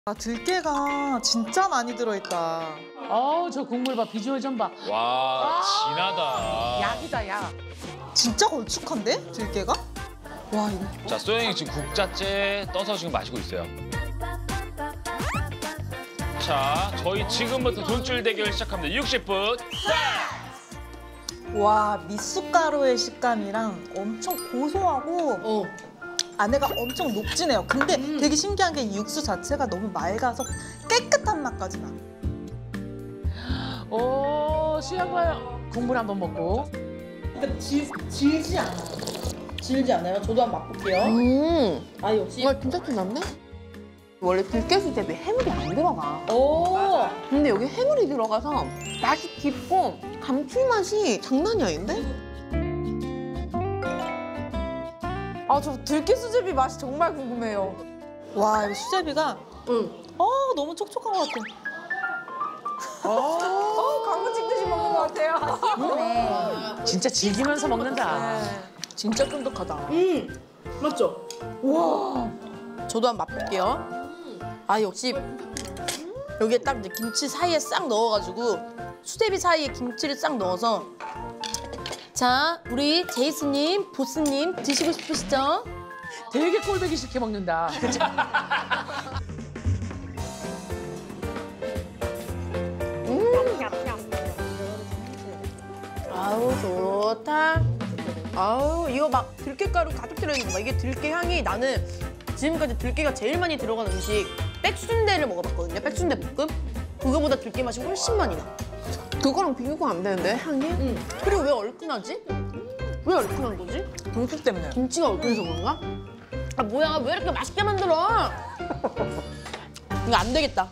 아, 들깨가 진짜 많이 들어있다. 저 국물 봐, 비주얼 좀 봐. 와, 진하다. 약이다, 약. 진짜 걸쭉한데? 들깨가? 와, 이거. 자, 소영이 지금 국자째 떠서 지금 마시고 있어요. 자, 저희 지금부터 돈줄 대결 시작합니다. 60분. 와, 미숫가루의 식감이랑 엄청 고소하고 안에가 엄청 녹진해요. 근데 되게 신기한 게 이 육수 자체가 너무 맑아서 깨끗한 맛까지 나. 시원 봐요. 국물 한번 먹고. 그러니까 질지 않아요. 질지 않아요? 저도 한번 맛볼게요. 아, 역시. 와, 진짜 진한데? 원래 들깨수 대비 해물이 안 들어가. 오! 근데 여기 해물이 들어가서 맛이 깊고 감칠맛이 장난이 아닌데? 저 들깨 수제비 맛이 정말 궁금해요. 와, 이거 수제비가 너무 촉촉한 것 같아. 광고 찍듯이 먹는 것 같아요. 진짜 즐기면서 먹는다. 진짜 쫀득하다. 맞죠? 저도 한번 맛볼게요. 아, 역시 여기에 딱 이제 김치 사이에 싹 넣어가지고 수제비 사이에 김치를 싹 넣어서 자, 우리 제이스님, 보스님 드시고 싶으시죠? 되게 꼴보기 싫게 먹는다. 그쵸? 아우, 좋다. 아우, 이거 막 들깨가루 가득 들어있는 거 봐. 이게 들깨 향이 나는 지금까지 들깨가 제일 많이 들어간 음식 백순대를 먹어봤거든요. 백순대 볶음. 그거보다 들깨 맛이 훨씬 많이 나. 그거랑 비교가 안 되는데, 향이? 그리고 왜 얼큰하지? 왜 얼큰한 거지? 김치 때문에. 김치가 얼큰해서 그런가? 아, 뭐야, 왜 이렇게 맛있게 만들어? 이거 안 되겠다.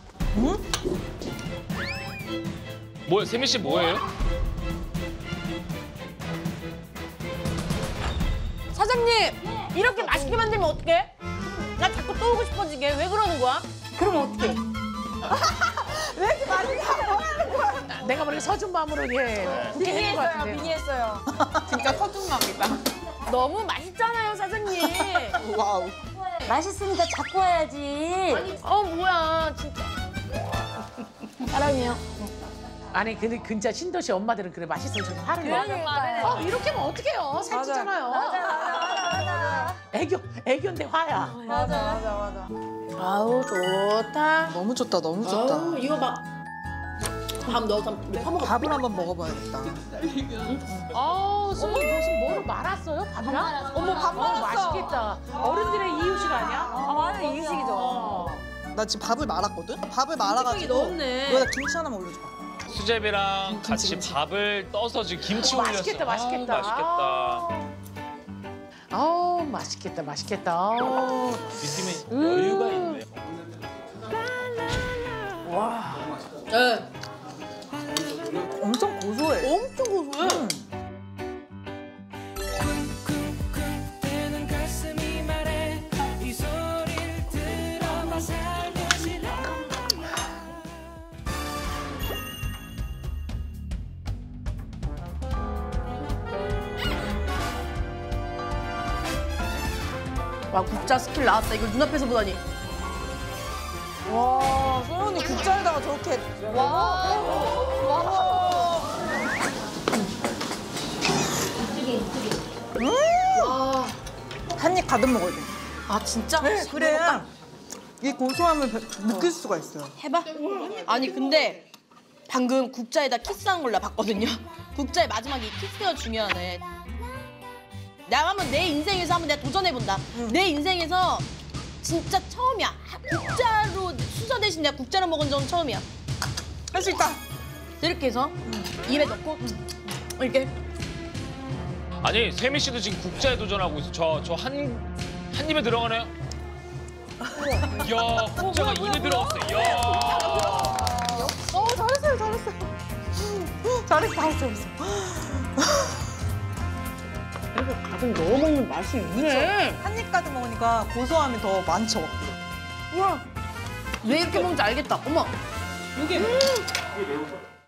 뭐예요? 세미 씨 뭐예요? 사장님, 이렇게 맛있게 만들면 어떡해? 나 자꾸 또 오고 싶어지게. 왜 그러는 거야? 그러면 어떡해? 내가 모르게 서준 마음으로 국회 했는 것 같은데. 빙의했어요. 진짜 서준맘이다. 너무 맛있잖아요, 사장님. 와우. 맛있으니까 자꾸 와야지. 뭐야, 진짜. 사랑해요. 아니, 근데 진짜 신도시 엄마들은 그래 맛있으면 좀 화를 내. 그러니까. 이렇게 하면 어떡해요? 살찌잖아요. 맞아. 애교인데 화야. 맞아. 아우, 좋다. 너무 좋다, 너무 좋다. 아우, 이거 막 밥 넣어서 우리 퍼먹어. 밥을 한번 먹어봐야겠다. 소영이 무슨 뭐로 말았어요? 밥이랑? 어머, 밥 말았어. 맛있겠다. 어른들의 이유식 아니야? 맞아, 이유식이죠. 나 지금 밥을 말았거든? 밥을 말아가지고 넣었네. 여기다 김치 하나만 올려줘. 수제비랑 같이 밥을 떠서 지금 김치 올렸어. 맛있겠다, 맛있겠다. 맛있겠다. 맛있겠다. 느낌에 여유가 있네. 네. 엄청 고소해. 엄청 고소해. 와, 국자 스킬 나왔다. 이걸 눈앞에서 보다니. 와, 소연이 국자에다가 저렇게. 한 입 가득 먹어야 돼. 아, 진짜? 그래야 이 고소함을 느낄 수가 있어요. 해봐. 아니, 근데 방금 국자에다 키스하는 걸 나 봤거든요. 국자의 마지막에 이 키스가 중요하네. 내가 한번 내 인생에서 한번 내가 도전해본다. 내 인생에서 진짜 처음이야. 국자로, 수저 대신 내가 국자로 먹은 적은 처음이야. 할 수 있다. 이렇게 해서 입에 넣고 이렇게. 아니, 세미 씨도 지금 국자에 도전하고 있어. 저 한 입에 들어가네요. 이야, 국자가 입에 들어갔어. 이야. 잘했어. 가끔 넣어 먹는 맛이 있네. 한 입 가득 먹으니까 고소함이 더 많죠. 우와. 왜 이렇게 먹는지 알겠다. 어머. 이게